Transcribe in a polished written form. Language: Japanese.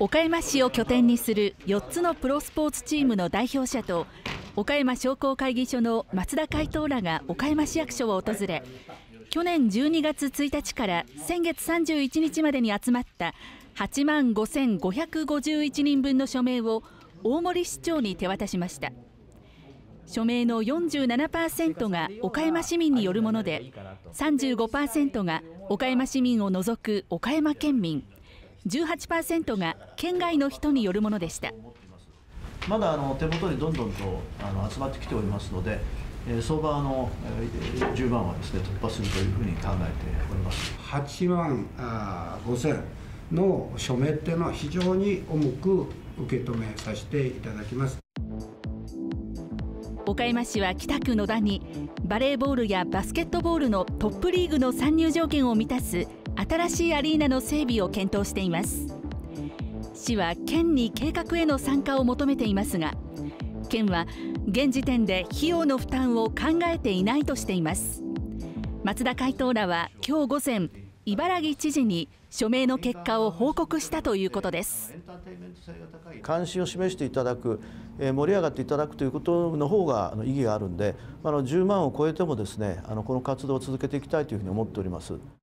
岡山市を拠点にする4つのプロスポーツチームの代表者と岡山商工会議所の松田会頭らが岡山市役所を訪れ、去年12月1日から先月31日までに集まった8万5551人分の署名を大森市長に手渡しました。署名の 47% が岡山市民によるもので、35% が岡山市民を除く岡山県民、18% が県外の人によるものでした。 まだ手元にどんどんと集まってきておりますので、相場10万はですね突破するというふうに考えております。 8万5000の署名っていうのは非常に重く受け止めさせていただきます。 岡山市は北区野田にバレーボールやバスケットボールのトップリーグの参入条件を満たす新しいアリーナの整備を検討しています。市は県に計画への参加を求めていますが、県は現時点で費用の負担を考えていないとしています。松田会頭らは今日午前、茨城知事に署名の結果を報告したということです。 関心を示していただく、盛り上がっていただくということの方が意義があるんで、10万を超えてもですね、この活動を続けていきたいというふうに思っております。